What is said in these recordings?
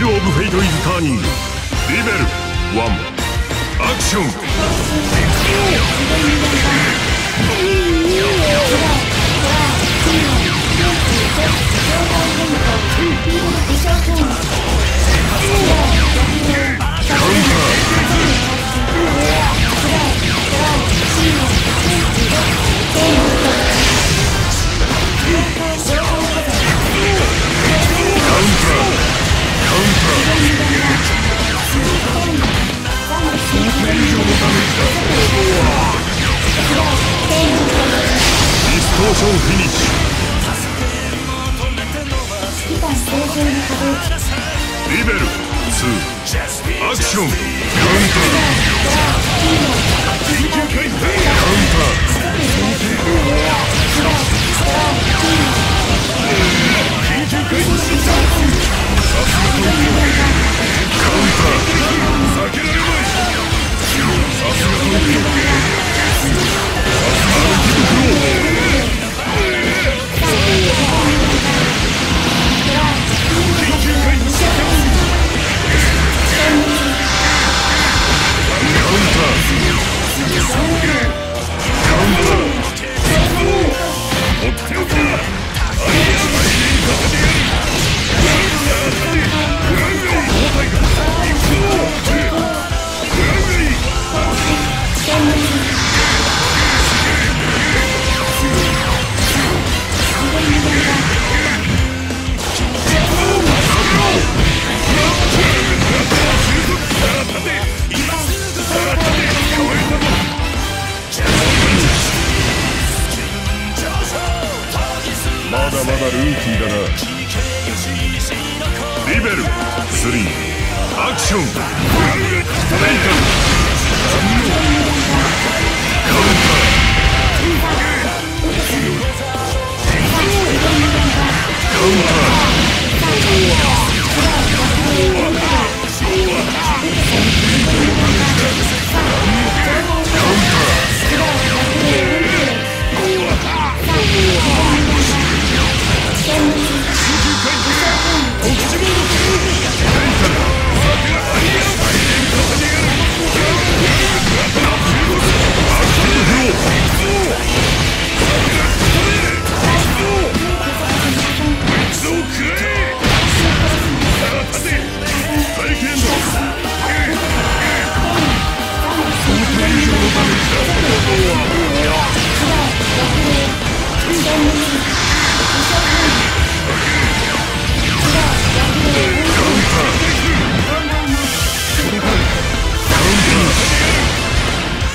オブフェイトイズターニング。リベル1アクション。モーションフィニッシュ。リベル2アクション。カウンター。まだまだルーキーだな。リベル3アクション。カウンター。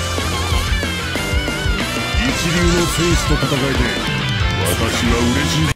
一流の選手と戦えて私は嬉しいぞ。